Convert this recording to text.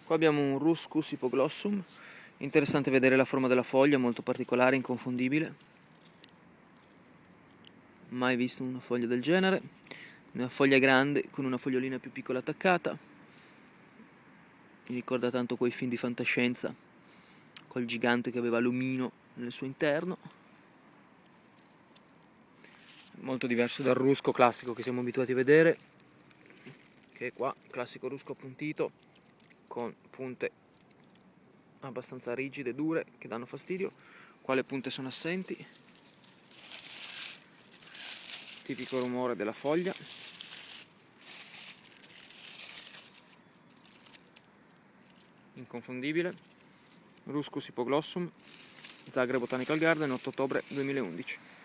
Qua abbiamo un Ruscus hypoglossum, interessante vedere la forma della foglia, molto particolare, inconfondibile. Mai visto una foglia del genere. Una foglia grande con una fogliolina più piccola attaccata. Mi ricorda tanto quei film di fantascienza col gigante che aveva l'omino nel suo interno. Molto diverso dal rusco classico che siamo abituati a vedere, che è qua, classico rusco appuntito con punte abbastanza rigide, dure, che danno fastidio. Qua le punte sono assenti, tipico rumore della foglia. Inconfondibile. Ruscus hypoglossum, Zagreb Botanical Garden, 8 ottobre 2011.